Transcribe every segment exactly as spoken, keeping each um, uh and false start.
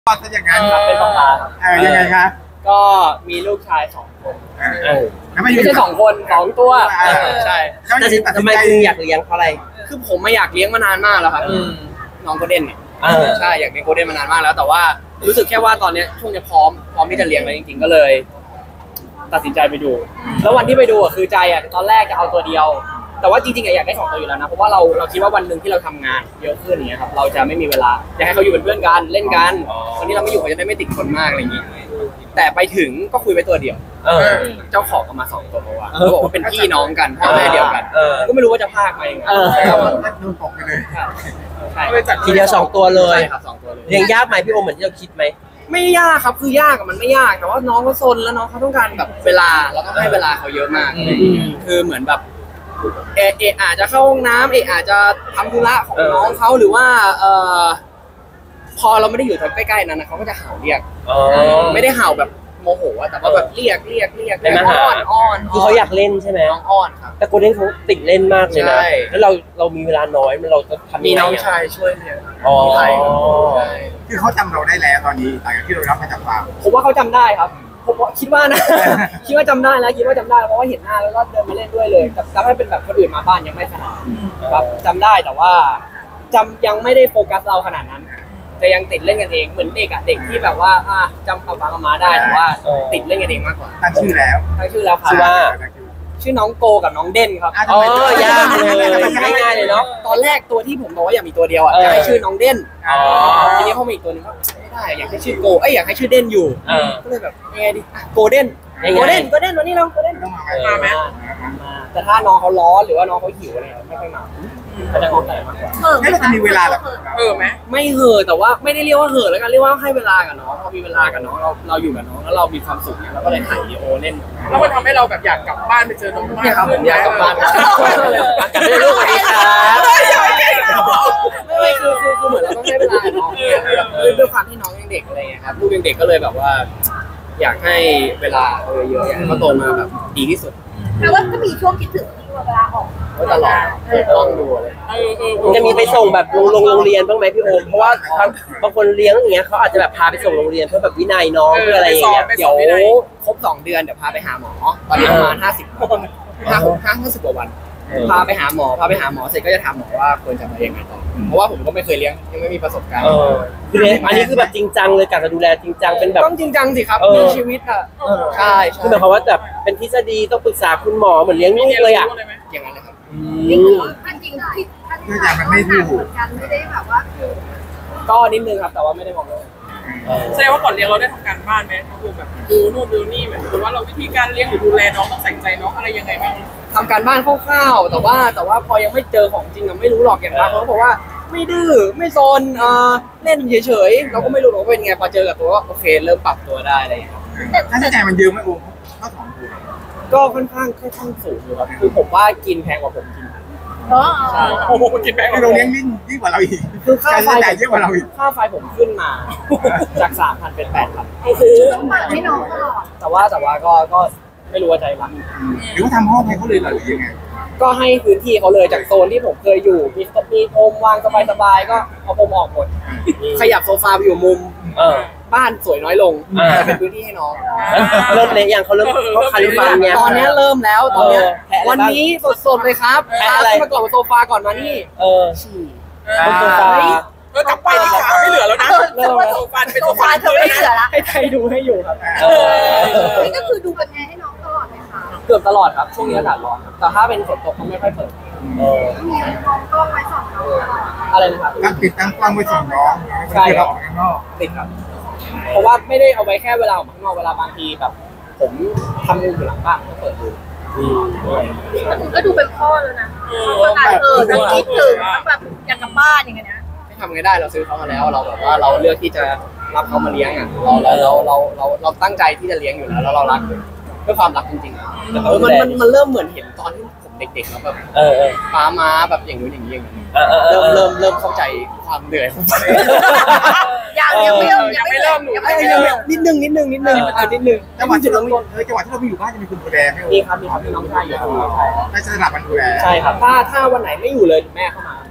ก็จะอย่างนั้นเป็นป๊าป๊าเออยังไงคะก็มีลูกชายสองคนเออไม่ใช่สองคนสองตัวใช่แต่ทำไมคุณอยากเลี้ยงเพราะอะไรคือผมไม่อยากเลี้ยงมานานมากแล้วครับน้องโกลเด้นเนี่ยใช่อยากเลี้ยงโกลเด้นมานานมากแล้วแต่ว่ารู้สึกแค่ว่าตอนนี้ช่วงจะพร้อมพร้อมที่จะเลี้ยงแล้วจริงๆก็เลยตัดสินใจไปดูแล้ววันที่ไปดูอ่ะคือใจอ่ะตอนแรกจะเอาตัวเดียวแต่ว่าจริงๆอยากได้สองตัวอยู่แล้วนะเพราะว่าเราเราคิดว่าวันหนึ่งที่เราทำงานเยอะขึ้นอย่างเงี้ยครับเราจะไม่มีเวลาอยากให้เขาอยู่เป็นเพื่อนกันเล่นกันวันนี้เราไม่อยู่เขาจะได้ไม่ติดคนมากอะไรอย่างงี้แต่ไปถึงก็คุยไปตัวเดียวเจ้าของก็มาสองตัวว่าเขาบอกว่าเป็นพี่น้องกันพ่อแม่เดียวกันก็ไม่รู้ว่าจะพากมายังไงเราดูปกไปเลยใช่ทีเดียวสองตัวเลยครับสองตัวเลยเลี้ยงยากไหมพี่โอเหมือนที่เราคิดไหมไม่ยากครับคือยากกับมันไม่ยากแต่ว่าน้องเขาซนแล้วน้องเขาต้องการแบบเวลาเราต้องให้เวลาเขาเยอะมากคือเหมือนแบบเอเออาจจะเข้าห้องน้ำเออาจจะทำธุระของน้องเขาหรือว่าเออพอเราไม่ได้อยู่ใกล้ๆนั้นนะเขาก็จะเห่าเรียกไม่ได้เห่าแบบโมโหแต่ว่าแบบเรียกเรียกเรียกอ้อนอ้อนคือเขาอยากเล่นใช่ไหมน้องอ้อนครับแต่โกลเด้นเขาติดเล่นมากเลยนะแล้วเราเรามีเวลาน้อยเราจะทำมีน้องชายช่วยเนี่ยอ๋อคือเขาจำเราได้แล้วตอนนี้หลังจากที่เรารับมาจากฟาร์มผมว่าเขาจำได้ครับผมคิดว่านะคิดว่าจำได้แล้วคิดว่าจำได้เพราะว่าเห็นหน้าแล้วก็เดินมาเล่นด้วยเลยแต่ถ้าเป็นแบบคนอื่นมาบ้านยังไม่ขนาดครับจำได้แต่ว่าจำยังไม่ได้โฟกัสเราขนาดนั้นแต่ยังติดเล่นกันเองเหมือนเด็กอะเด็กที่แบบว่าจำป๊าป๊ากับม้าได้แต่ว่าติดเล่นกันเองมากกว่าตั้งชื่อแล้วตั้งชื่อแล้วครับว่าชื่อน้องโกกับน้องเด่นครับอ๋อยากเลยง่ายเลยเนาะตอนแรกตัวที่ผมบอกว่าอยากมีตัวเดียวอะจะให้ชื่อน้องเด่นทีนี้พอมีอีกตัวนึงก็ไม่ได้อยากให้ชื่อโกเอ้ยอยากให้ชื่อเด่นอยู่ก็เลยแบบยังไงดีโกเด้นโกเด้นโกเด้นวันนี้เราโกเด้นมาไหมแต่ถ้าน้องเขาร้อนหรือว่าน้องเขาหิวอะไรไม่ค่อยมาเขาจะงอแงมากกว่าเออไม่จะมีเวลาหรอเออไหมไม่เห่อแต่ว่าไม่ได้เรียกว่าเห่อแล้วกันเรียกว่าให้เวลากับน้องพอมีเวลากับน้องเราเราอยู่กับน้องแล้วเรามีความสุขเนี่ยเราก็เลยถ่ายวิดีโอเล่นแล้วมันทำให้เราแบบอยากกลับบ้านไปเจอน้องบ้านครับผมอยากกลับบ้านกลับไปลูกสวัสดีครับไม่คือคือคือเหมือนเราต้องให้เวลากับน้องด้วยความที่น้องยังเด็กอะไรเงี้ยครับลูกยังเด็กก็เลยแบบว่าอยากให้เวลาเยอะๆอยากให้เขาโตมาแบบดีที่สุดแต่ว่าก็มีช่วงคิดถึงเวลาออกก็ตลอดต้องดูเลยจะมีไปส่งแบบโรงโรงเรียนบ้างไหมพี่โอมเพราะว่าบางคนเลี้ยงอย่างเงี้ยเขาอาจจะแบบพาไปส่งโรงเรียนเพื่อแบบวินัยน้องเพื่ออะไรอย่างเงี้ยเดี๋ยวครบสองเดือนเดี๋ยวพาไปหาหมอตอนนี้ประมาณห้าสิบวันห้าหกห้าห้าสิบกว่าวันพาไปหาหมอพาไปหาหมอเสร็จก็จะถามหมอว่าควรจะมาเลี้ยงไงต่อเพราะว่าผมก็ไม่เคยเลี้ยงยังไม่มีประสบการณ์คืออันนี้คือแบบจริงจังเลยการจะดูแลจริงจังเป็นแบบต้องจริงจังสิครับมีชีวิตอ่ะใช่คือหมายความว่าแบบเป็นทฤษฎีต้องปรึกษาคุณหมอเหมือนเลี้ยงลูกเลยอ่ะอย่างนั้นเลยครับนี่คือท่านจริงที่ท่านคืออย่างมันไม่ถูกกันไม่ได้แบบว่าคือก็นิดนึงครับแต่ว่าไม่ได้มองเลยแสดงว่าก่อนเลี้ยงเราได้ทำการบ้านไหมคือแบบดูนู่นดูนี่แบบหรือว่าเราวิธีการเลี้ยงหรือดูแลน้องต้องใส่ใจน้องอะไรยังไงบ้างทำการบ้านคร่าวๆแต่ว่าแต่ว่าพอยังไม่เจอของจริงอะไม่รู้หรอกอย่างบางคนบอกว่าไม่ดื้อไม่โซนเออเล่นเฉยๆเราก็ไม่รู้หรอกว่าเป็นไงพอเจอกับตัวก็โอเคเริ่มปรับตัวได้อะไรอย่างเงี้ยค่าใช้จ่ายมันเยอะไหมโอ้ข้าวสองตัวก็ค่อนข้างค่อนข้างสูงอยู่ครับคือผมว่ากินแพงกว่าผมกินอ๋อโอ้โหกินแพงเราเลี้ยงยิ่งยิ่งกว่าเราอีกคือค่าไฟเยอะกว่าเราอีกค่าไฟผมขึ้นมาจากสามพันเป็นแปดพันโอ้โหต้องมาให้น้องตลอดแต่ว่าแต่ว่าก็ก็ไม่รู้ว่าใจรักหรือว่าทำห้องให้เขาเลยหรือยังไงก็ให้พื้นที่เขาเลยจากโซนที่ผมเคยอยู่มีมีโฮมวางสบายๆก็เอาผมออกหมดขยับโซฟาไปอยู่มุมบ้านสวยน้อยลงจะเป็นพื้นที่ให้น้องเริ่มเลยอย่างเขาเริ่มเขาคาลิฟาเนี่ยตอนนี้เริ่มแล้วตอนนี้วันนี้สดๆเลยครับอะไรมาก่อนโซฟาก่อนมานี่เออฉี่บนโซฟาเออกลับไปที่ขาไม่เหลือแล้วนะโซฟาเป็นโซฟาเธอไม่เหลือละให้ใครดูให้อยู่ครับนี่ก็คือดูเป็นไงให้น้องตลอดเลยค่ะเกือบตลอดครับช่วงนี้อากาศร้อนครับแต่ถ้าเป็นฝนตกเขาไม่ค่อยเปิดมีมองกล้องไว้สองน้องอะไรนะครับตั้งติดตั้งกล้องไว้สองน้องใช่ครับติดครับเพราะว่าไม่ได้เอาไว้แค่เวลาออกข้างนอกเวลาบางทีแบบผมทำอยู่หลังบ้านก็เปิดดูก็ดูเป็นพ่อแล้วนะประกาศเออทั้งคิดถึงทั้งแบบอยากกลับบ้านอย่างเงี้ยนะไม่ทำไงได้เราซื้อเขามาแล้วเราแบบว่าเราเลือกที่จะรับเขามาเลี้ยงอ่ะเราเราเราเราเราตั้งใจที่จะเลี้ยงอยู่แล้วแล้วเรารักด้วยความรักจริงๆแต่มันมันมันเริ่มเหมือนเห็นตอนที่ผมเด็กๆแล้วแบบเออป้าม้าแบบอย่างนู้นอย่างนี้อย่างนี้เริ่มเริ่มเริ่มเข้าใจความเหนื่อยยังยังไม่เริ่มยังไม่เริ่มยังไม่เริ่มนิดนึงนิดนึงนิดนึงอ่านิดนึงจังหวะที่เราเออจังหวะที่เราไปอยู่บ้านจะมีคนดูแลไหมมีครับมีครับมีน้องชายอยู่ใช่ไม่สลับกันดูแลใช่ครับถ้าถ้าวันไหนไม่อยู่เลยแม่เข้ามา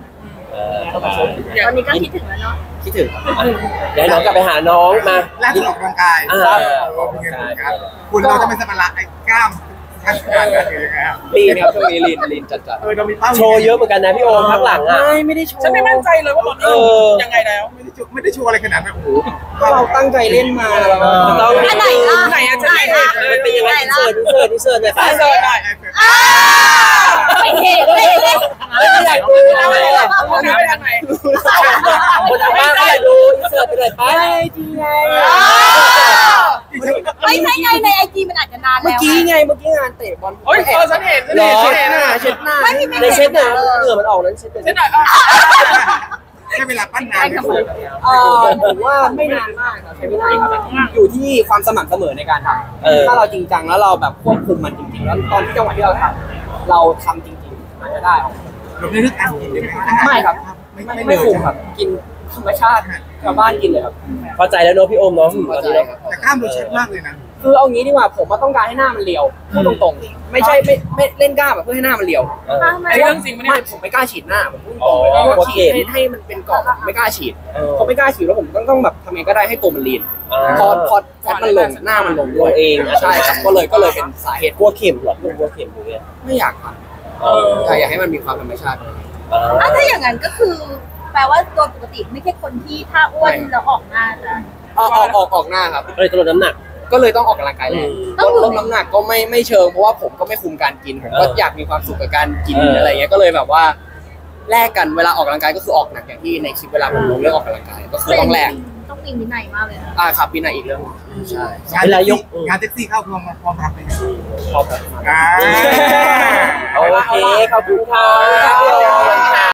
เออตอนนี้ก็คิดถึงแล้วเนาะคิดถึงครับเดี๋ยวให้น้องกลับไปหาน้องมาล่าสุดออกกำลังกายอ่าเป็นไงบ้างครับคุณเราจะไม่สมรรถไอ้กล้ามขั้นขนาดนั้นเลยนะครับลีนครับช่วงนี้ลีนลีนจัดจัดเออเรามีเป้าโชว์เยอะเหมือนกันนะพี่โอมพักหลังอ่ะไม่ไม่ได้โชว์ฉันไม่มั่นใจเลยว่าตอนนี้เออยังไงแล้วไม่ได้ชูไม่ได้ชูอะไรขนาดนั้นโอ้โหเราตั้งใจเล่นมาเราต้องอันไหนล่ะไหนอะจะไหนไม่เห็ล่ะนเลยเป็นยังไงอินเสิร์ตอินเสิร์ตอินเสิร์ตหน่อยไปไปเจอได้ไม่เห็นเลยไม่อยากดูเอาไปเลเลย ยเอาไปทางไหนคนทางบ้านไม่อยากดูอินเสิร์ตไปเลยไปทีไงไม่ใช่ไงในไอจีมันอาจจะนานเมื่อแล้วกี้ไงเมื่อกี้งานเตะบอลโอ้ยเออฉันเห็นฉันรอเห็นเช็ดหน้าเช็ดหน้าไม่มีไม่ในเห็นเช็ดเนี่ยเหงื่อมันออกนั้นเช็ดฉันเนี่ยหน่อยอ่ะใช้เวลาปั้นนานที่สุดเออผมว่าไม่นานมากครับใช้ไม่นานครับอยู่ที่ความสม่ำเสมอในการทำถ้าเราจริงจังแล้วเราแบบควบคุมมันจริงๆแล้วตอนที่จังหวะที่เราทำเราทำจริงๆมันจะได้ออกเราไม่นึกอันกินได้ไหมไม่ครับไม่ไม่ไม่ไม่เลยคุมครับ กินธรรมชาติชาวบ้านกินเลยครับเข้าใจแล้วเนอะพี่โอมเนาะตเข้าอนใจนี้เนาะครับแต่กล้ามเราชัดมากเลยนะคือเอางี้ดีกว่าผมว่าต้องการให้หน้ามันเรียวพูดตรงๆ ไม่ใช่ไม่ไม่เล่นกล้ามแบบเพื่อให้หน้ามันเรียวเออทำไมไอ้เรื่องจริงไม่ไม่ได้ผมไม่กล้าฉีดหน้าผมพูดตอ๋รองเลยเพราะว่าโอเคฉีดให้ให้มันเป็นกรอบไม่กล้าฉีดเออพอไม่กล้าฉีดแล้วผมต้องต้องแบบทำยังไงก็ได้ให้ตัวมันลีนอ่าพอพอแฟตมันลงหน้ามันลงด้วยเองใช่ครับก็เลยก็เลยเป็นสาเหตุกลัวเข็มเหรอกลัวเข็มอย่างเงี้ยไม่อยากทเออำใช่อยากให้มันมีความธรรมชาติเอออ่ะถ้าอย่างนั้นก็คือ แปลว่าตัวปกติไม่ใช่คนที่ถ้าอ้วนแล้วออกหน้าจะออกออกออกออกหน้าครับก็เลยจะลดน้ำหนักก็เลยต้องออกกำลังกายแรงต้องลดน้ำหนักก็ไม่ไม่เชิงเพราะว่าผมก็ไม่คุมการกินผมก็เอออยากมีความสุขกับการกินเออออะไรเงี้ยก็เลยแบบว่าแลกกันเวลาออกกำลังกายก็คือออกหนักอย่างที่ในคลิปเวลาผมลงเรื่องออกกำลังกายก็คือต้องแลกต้องมีวินัยมากเลยนะอ่าครับปีหน้าอีกเรื่องใช่งานเวลาแท็กยซี่กงานแท็กซี่เข้าพร้อมพร้อมรับเลยนะชอบแบบอ่าโอเคขอบคุณค่ะ